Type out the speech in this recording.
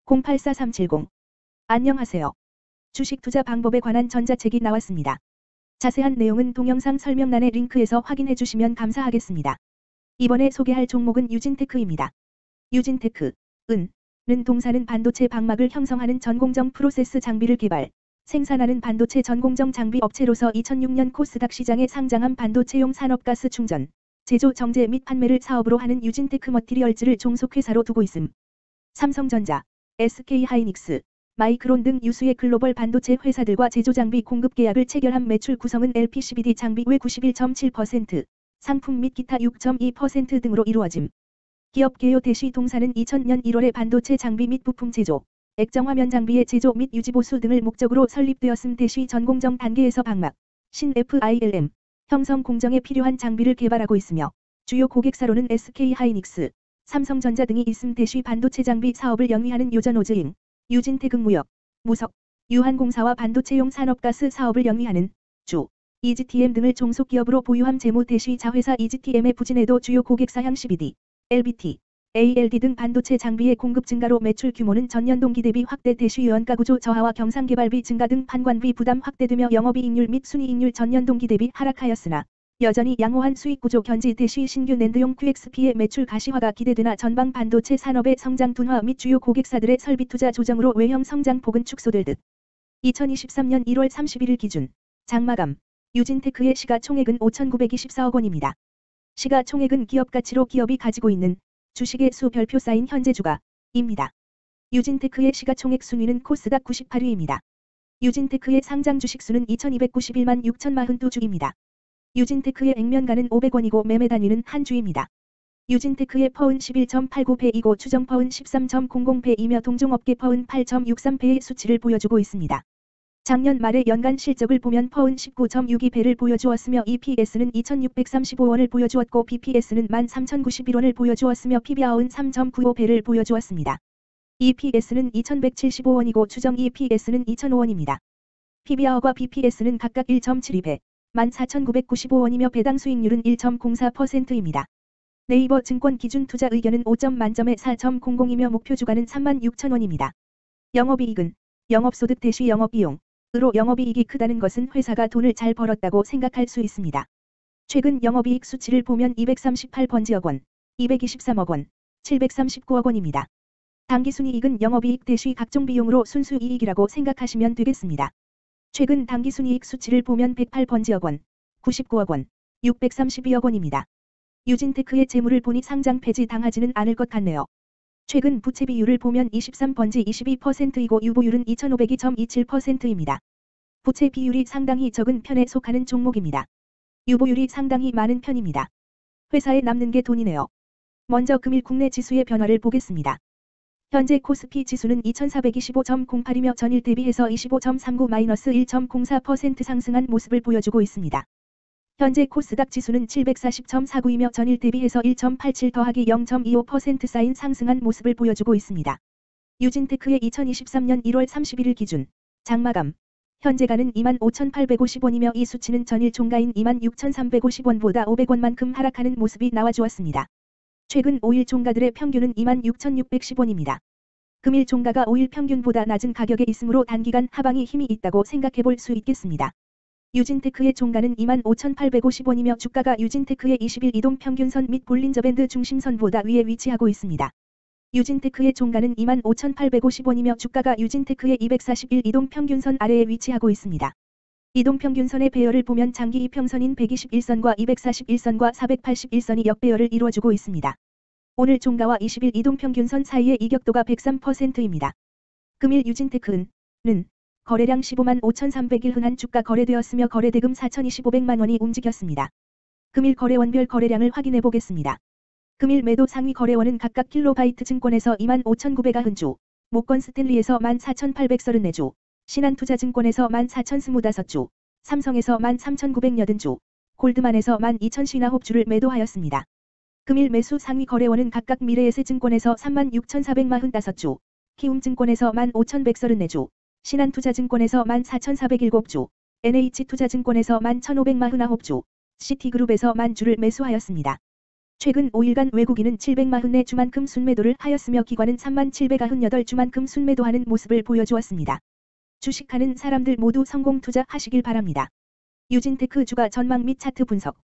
084370. 안녕하세요. 주식 투자 방법에 관한 전자책이 나왔습니다. 자세한 내용은 동영상 설명란의 링크에서 확인해 주시면 감사하겠습니다. 이번에 소개할 종목은 유진테크입니다. 유진테크, 는 동사는 반도체 방막을 형성하는 전공정 프로세스 장비를 개발, 생산하는 반도체 전공정 장비 업체로서 2006년 코스닥 시장에 상장한 반도체용 산업가스 충전, 제조 정제 및 판매를 사업으로 하는 유진테크 머티리얼즈를 종속회사로 두고 있음. 삼성전자, SK하이닉스, 마이크론 등 유수의 글로벌 반도체 회사들과 제조장비 공급 계약을 체결한 매출 구성은 LPCVD 장비 외 91.7%, 상품 및 기타 6.2% 등으로 이루어짐. 기업 개요 대시 동사는 2000년 1월에 반도체 장비 및 부품 제조, 액정화면 장비의 제조 및 유지 보수 등을 목적으로 설립되었음. 대시 전공정 단계에서 방막, FILM, 형성 공정에 필요한 장비를 개발하고 있으며 주요 고객사로는 SK하이닉스, 삼성전자 등이 있음. 대시 반도체 장비 사업을 영위하는 요전오즈잉, 유진테크 무역, 무석, 유한공사와 반도체용 산업가스 사업을 영위하는 EGTM 등을 종속기업으로 보유함. 재무 대시 자회사 EGTM의 부진에도 주요 고객사향 CBD, LBT, ALD 등 반도체 장비의 공급 증가로 매출 규모는 전년 동기 대비 확대. 대시 유연가 구조 저하와 경상개발비 증가 등 판관비 부담 확대되며 영업이익률 및 순이익률 전년 동기 대비 하락하였으나 여전히 양호한 수익 구조 견지. 대시 신규 낸드용 QXP의 매출 가시화가 기대되나 전방 반도체 산업의 성장 둔화 및 주요 고객사들의 설비 투자 조정으로 외형 성장 폭은 축소될 듯. 2023년 1월 31일 기준 장마감 유진테크의 시가총액은 5,924억 원입니다. 시가총액은 기업가치로 기업이 가지고 있는 주식의 수 별표 쌓인 현재 주가입니다. 유진테크의 시가총액 순위는 코스닥 98위입니다. 유진테크의 상장 주식수는 2291만 6,042주입니다. 유진테크의 액면가는 500원이고 매매 단위는 한 주입니다. 유진테크의 퍼은 11.89배이고 추정 퍼은 13.00배이며 동종업계 퍼은 8.63배의 수치를 보여주고 있습니다. 작년 말의 연간 실적을 보면 퍼은 19.62배를 보여주었으며 EPS는 2,635원을 보여주었고 BPS는 13,091원을 보여주었으며 PBR은 3.95배를 보여주었습니다. EPS는 2,175원이고 추정 EPS는 2,005원입니다. PBR과 BPS는 각각 1.72배, 14,995원이며 배당 수익률은 1.04%입니다. 네이버 증권 기준 투자 의견은 5점 만점에 4.00이며 목표 주가는 36,000원입니다. 영업이익은 영업소득 대시 영업비용 으로 영업이익이 크다는 것은 회사가 돈을 잘 벌었다고 생각할 수 있습니다. 최근 영업이익 수치를 보면 238번지억 원, 223억 원, 739억 원입니다. 당기순이익은 영업이익 대시 각종 비용으로 순수이익이라고 생각하시면 되겠습니다. 최근 당기순이익 수치를 보면 108번지억 원, 99억 원, 632억 원입니다. 유진테크의 재물을 보니 상장 폐지 당하지는 않을 것 같네요. 최근 부채 비율을 보면 23번지 22%이고 유보율은 2502.27%입니다. 부채 비율이 상당히 적은 편에 속하는 종목입니다. 유보율이 상당히 많은 편입니다. 회사에 남는 게 돈이네요. 먼저 금일 국내 지수의 변화를 보겠습니다. 현재 코스피 지수는 2425.08이며 전일 대비해서 25.39-1.04% 상승한 모습을 보여주고 있습니다. 현재 코스닥 지수는 740.49이며 전일 대비해서 1.87 더하기 0.25% 쌓인 상승한 모습을 보여주고 있습니다. 유진테크의 2023년 1월 31일 기준 장마감 현재가는 25,850원이며 이 수치는 전일 종가인 26,350원보다 500원만큼 하락하는 모습이 나와주었습니다. 최근 5일 종가들의 평균은 26,610원입니다. 금일 종가가 5일 평균보다 낮은 가격에 있으므로 단기간 하방이 힘이 있다고 생각해볼 수 있겠습니다. 유진테크의 종가는 25,850원이며 주가가 유진테크의 20일 이동평균선 및 볼린저밴드 중심선보다 위에 위치하고 있습니다. 유진테크의 종가는 25,850원이며 주가가 유진테크의 241 이동평균선 아래에 위치하고 있습니다. 이동평균선의 배열을 보면 장기 이평선인 121선과 241선과 481선이 역배열을 이루어주고 있습니다. 오늘 종가와 20일 이동평균선 사이의 이격도가 103%입니다. 금일 유진테크는 거래량 15만 5,300일 흔한 주가 거래되었으며 거래대금 4,225백만 원이 움직였습니다. 금일 거래원별 거래량을 확인해 보겠습니다. 금일 매도 상위 거래원은 각각 킬로바이트 증권에서 2만 5,900아 흔주, 모건 스탠리에서 14,834주, 신한투자증권에서 14,025주, 삼성에서 13,980주, 골드만에서 12,059주를 매도하였습니다. 금일 매수 상위 거래원은 각각 미래에셋증권에서 36,445주, 키움증권에서 15,134주, 신한투자증권에서 14,407주, NH투자증권에서 11,549주, 시티그룹에서 10,000주를 매수하였습니다. 최근 5일간 외국인은 744주만큼 순매도를 하였으며 기관은 3798주만큼 순매도하는 모습을 보여주었습니다. 주식하는 사람들 모두 성공 투자하시길 바랍니다. 유진테크 주가 전망 및 차트 분석